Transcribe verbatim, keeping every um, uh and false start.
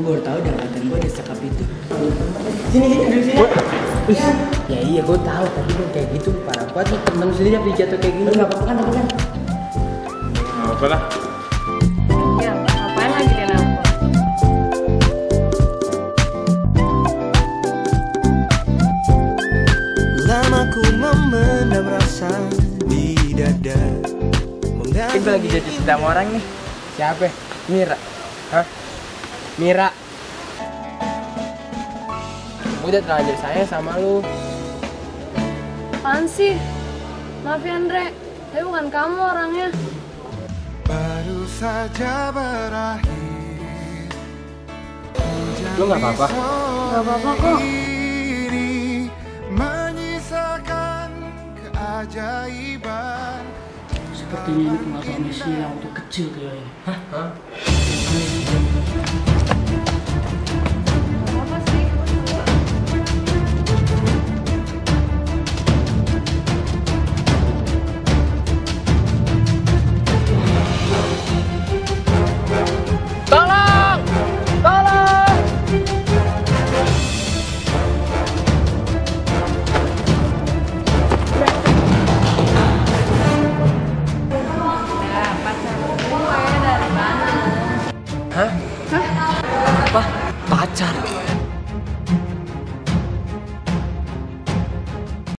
baru tahu dah angkatan gue ada sekap itu. Sini sini duduk sini. Ya, ya iya gue tahu tapi kan kayak gitu parah banget nih temen sendiri tapi jatuh kayak gini. Nggak apa-apa kan tapi kan. Nggak apa lah. Ya, ngapain lagi dia nelfon? Lama ku memendam rasa di dada. Mungkin gue lagi jadi cinta sama orang nih. Siapa? Mira. Hah? Mira. Gue udah terlanjur sayang sama lu. Apaan sih? Maaf ya Andre, tapi bukan kamu orangnya. Baru saja berakhir. Lu nggak apa-apa? Gak apa-apa kok. Menyisakan keajaiban. Sepertinya ini kenal sama Sheila waktu kecil kayaknya. Hah?